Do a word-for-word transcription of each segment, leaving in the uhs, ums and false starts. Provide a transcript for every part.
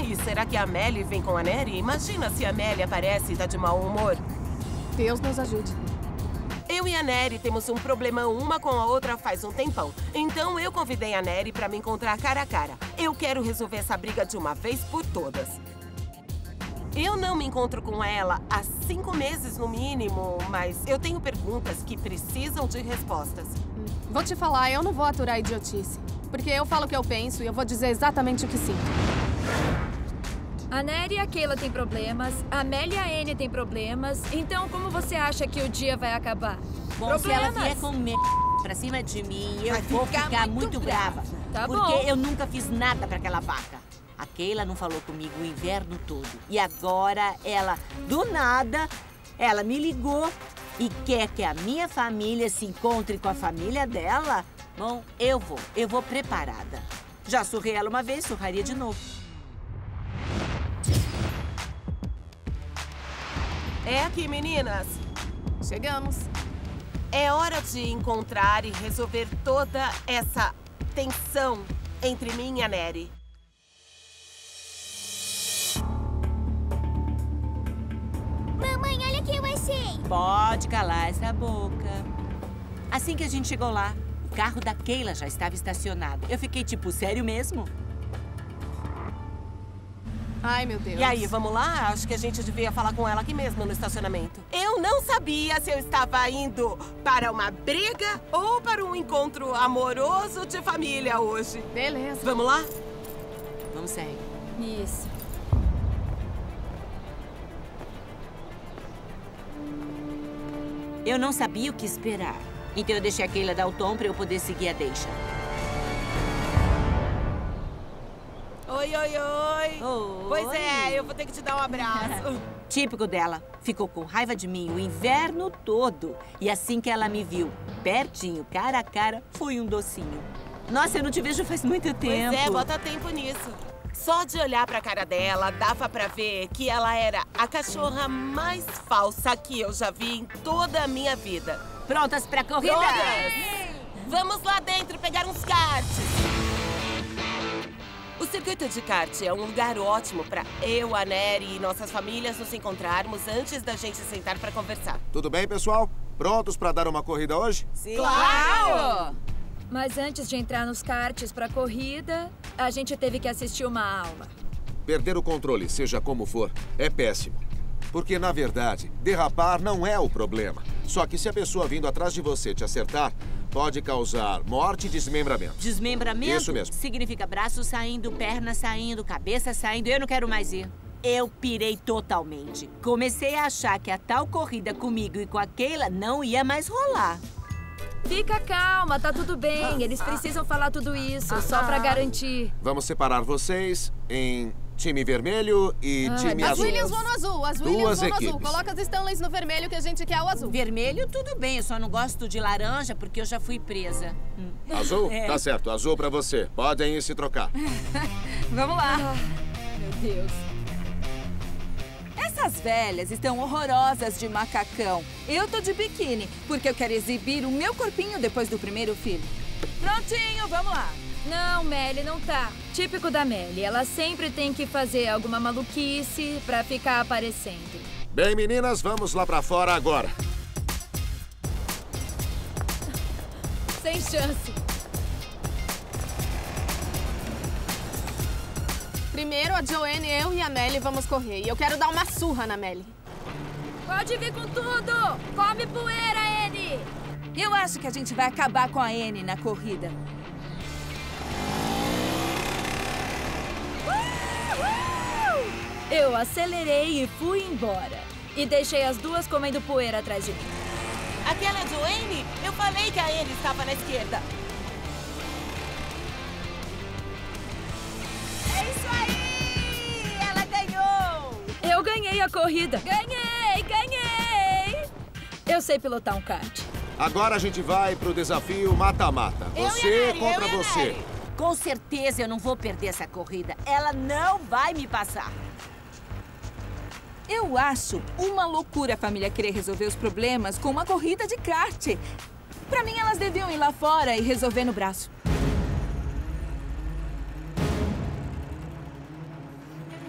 E será que a Melly vem com a Nery? Imagina se a Melly aparece e tá de mau humor. Deus nos ajude. Eu e a Nery temos um problema uma com a outra faz um tempão. Então eu convidei a Nery pra me encontrar cara a cara. Eu quero resolver essa briga de uma vez por todas. Eu não me encontro com ela há cinco meses no mínimo, mas eu tenho perguntas que precisam de respostas. Vou te falar, eu não vou aturar idiotice. Porque eu falo o que eu penso e eu vou dizer exatamente o que sinto. A Nery e a Kayla têm problemas, a Melly e a Annie têm problemas. Então, como você acha que o dia vai acabar? Bom, problemas. se ela vier com m... pra cima de mim, eu Vai vou ficar ficar, muito muito brava. Tá porque bom. eu nunca fiz nada pra aquela vaca. A Kayla não falou comigo o inverno todo. E agora ela, do nada, ela me ligou e quer que a minha família se encontre com a família dela. Bom, eu vou. Eu vou preparada. Já surrei ela uma vez, surraria de novo. É aqui, meninas. Chegamos. É hora de encontrar e resolver toda essa tensão entre mim e a Nery. Mamãe, olha o que eu achei. Pode calar essa boca. Assim que a gente chegou lá, o carro da Kayla já estava estacionado. Eu fiquei tipo, sério mesmo? Ai, meu Deus. E aí, vamos lá? Acho que a gente devia falar com ela aqui mesmo no estacionamento. Eu não sabia se eu estava indo para uma briga ou para um encontro amoroso de família hoje. Beleza. Vamos lá? Vamos sério. Isso. Eu não sabia o que esperar. Então eu deixei a Kayla dar o tom para eu poder seguir a deixa. Oi, oi, oi. Oi. Pois é, eu vou ter que te dar um abraço. Típico dela. Ficou com raiva de mim o inverno todo. E assim que ela me viu, pertinho, cara a cara, foi um docinho. Nossa, eu não te vejo faz muito tempo. Pois é, bota tempo nisso. Só de olhar pra cara dela, dava pra ver que ela era a cachorra mais falsa que eu já vi em toda a minha vida. Prontas pra corrida? Prontas! Vamos lá dentro pegar uns karts. O circuito de kart é um lugar ótimo pra eu, a Nery e nossas famílias nos encontrarmos antes da gente sentar pra conversar. Tudo bem, pessoal? Prontos pra dar uma corrida hoje? Sim. Claro! Mas antes de entrar nos karts pra corrida, a gente teve que assistir uma aula. Perder o controle, seja como for, é péssimo. Porque, na verdade, derrapar não é o problema. Só que se a pessoa vindo atrás de você te acertar, pode causar morte e desmembramento. Desmembramento? Isso mesmo. Significa braço saindo, perna saindo, cabeça saindo. Eu não quero mais ir. Eu pirei totalmente. Comecei a achar que a tal corrida comigo e com a Kayla não ia mais rolar. Fica calma, tá tudo bem. Eles precisam falar tudo isso, só pra garantir. Vamos separar vocês em time vermelho e Ai, time mas As azul. Williams vão no azul, as Williams Duas vão no azul. equipes. Coloca as Stanleys no vermelho que a gente quer o azul. Vermelho, tudo bem. Eu só não gosto de laranja porque eu já fui presa. Hum. Azul? É. Tá certo, azul pra você. Podem ir se trocar. Vamos lá. Meu Deus. Essas velhas estão horrorosas de macacão. Eu tô de biquíni, porque eu quero exibir o meu corpinho depois do primeiro filho. Prontinho, vamos lá. Não, Melly, não tá. Típico da Melly. Ela sempre tem que fazer alguma maluquice pra ficar aparecendo. Bem, meninas, vamos lá pra fora agora. Sem chance. Primeiro, a Joanne, eu e a Melly vamos correr. E eu quero dar uma surra na Melly. Pode vir com tudo! Come poeira, Annie! Eu acho que a gente vai acabar com a Annie na corrida. Eu acelerei e fui embora. E deixei as duas comendo poeira atrás de mim. Aquela Joanne, eu falei que a Annie estava na esquerda. É isso aí! Ela ganhou! Eu ganhei a corrida. Ganhei, ganhei! Eu sei pilotar um kart. Agora a gente vai pro desafio mata-mata. Eu e a Você Nery, contra eu e a você. Nery. Com certeza eu não vou perder essa corrida. Ela não vai me passar. Eu acho uma loucura a família querer resolver os problemas com uma corrida de kart. Pra mim, elas deviam ir lá fora e resolver no braço.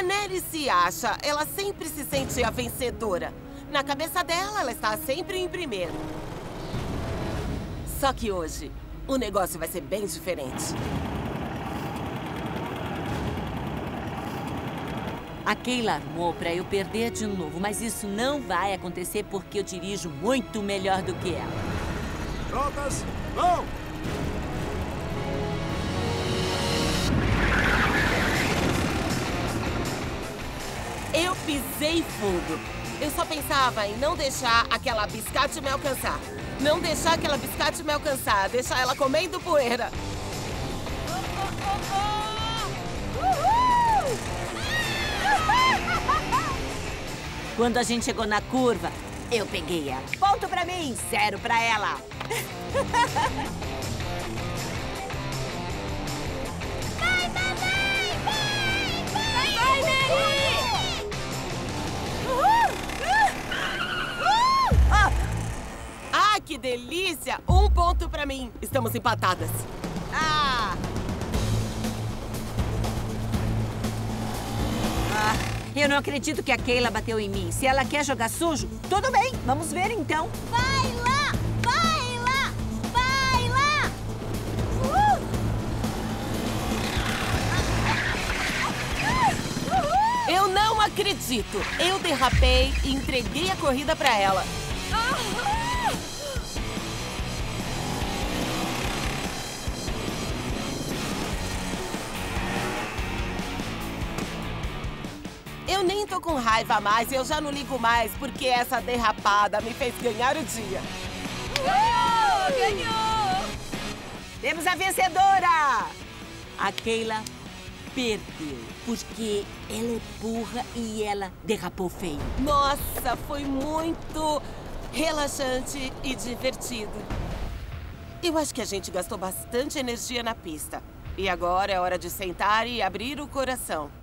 A Nery se acha, ela sempre se sente a vencedora. Na cabeça dela, ela está sempre em primeiro. Só que hoje, o negócio vai ser bem diferente. A Keila armou pra eu perder de novo, mas isso não vai acontecer porque eu dirijo muito melhor do que ela. Prontas? Vão! Eu pisei fundo. Eu só pensava em não deixar aquela biscate me alcançar. Não deixar aquela biscate me alcançar. Deixar ela comendo poeira. Quando a gente chegou na curva, eu peguei ela. Ponto pra mim, zero pra ela. Vai, mamãe! Vai! Vai! Vai, Nery! Ah, que delícia! Um ponto pra mim. Estamos empatadas. Ah! Ah, eu não acredito que a Keila bateu em mim. Se ela quer jogar sujo, tudo bem. Vamos ver então. Vai lá! Vai lá! Vai lá! Uh! Eu não acredito. Eu derrapei e entreguei a corrida pra ela. Eu nem tô com raiva mais, eu já não ligo mais, porque essa derrapada me fez ganhar o dia. Ganhou! Ganhou! Temos a vencedora! A Keila perdeu, porque ela é burra e ela derrapou feio. Nossa, foi muito relaxante e divertido. Eu acho que a gente gastou bastante energia na pista. E agora é hora de sentar e abrir o coração.